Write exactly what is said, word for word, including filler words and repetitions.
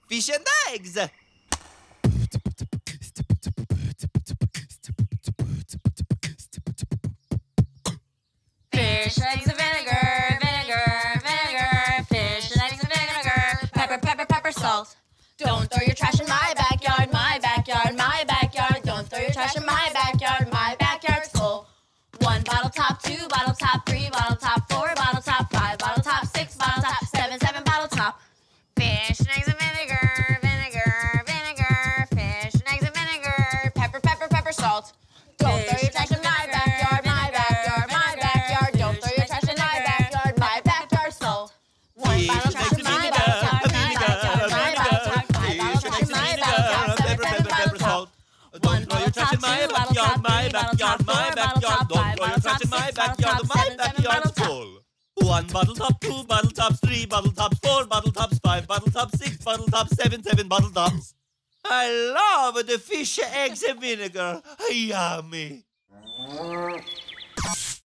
Fish and eggs. Fish, eggs, and vinegar, vinegar, vinegar. Fish, and eggs, and vinegar. Pepper, pepper, pepper, salt. Don't throw your trash in my backyard, my backyard, my backyard. Don't throw your trash in my backyard, my backyard's full. One bottle top, two bottle top, three bottle top, four bottle top, five bottle top, six bottle top, seven, seven bottle top. Fish and eggs and vinegar, vinegar, vinegar. Fish and eggs and vinegar. Pepper, pepper, pepper, salt. Don't throw your trash in my backyard, my backyard, my backyard. Don't throw your trash in my backyard, my backyard's full. One bottle trash in my backyard, my backyard, my backyard. Five bottle trash in my backyard, seven, seven bottle top. One bottle top, two bottle top, three bottle top, four bottle top, five bottle top, six bottle top, seven, seven bottle top. One bottle top, two bottle tops, three bottle tops, four bottle tops, five bottle tops, six bottle tops, seven, seven bottle tops. I love the fish, eggs, and vinegar. Yummy.